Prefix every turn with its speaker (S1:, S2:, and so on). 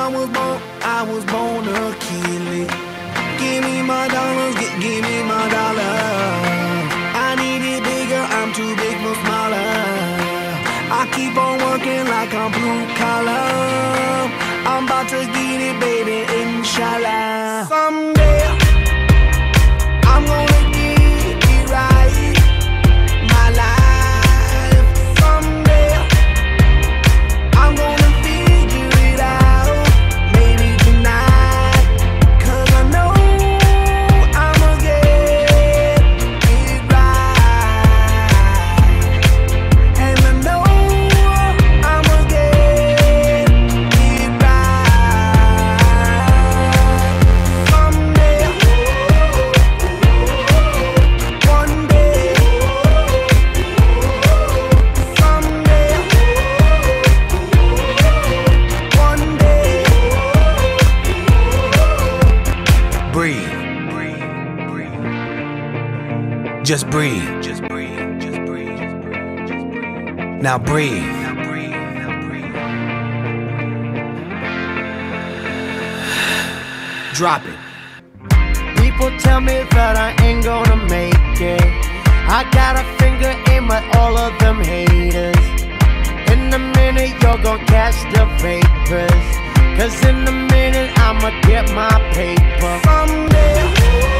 S1: I was born to kill it. Give me my dollars, give me my dollars. I need it bigger, I'm too big for smaller. I keep on working like I'm blue collar. I'm about to get it, baby, inshallah. Someday I'm gonna get it right. My life. Someday I'm gonna figure it out. Maybe tonight, 'cause I know I'ma get it right. And I know I'ma get it right. Someday, one day, someday, one day. Breathe. Just breathe. Now breathe. Drop it. People tell me that I ain't gonna make it. I got a finger in with all of them haters. In a minute you're gonna catch the vapors, 'cause in a minute I'ma get my paper. Someday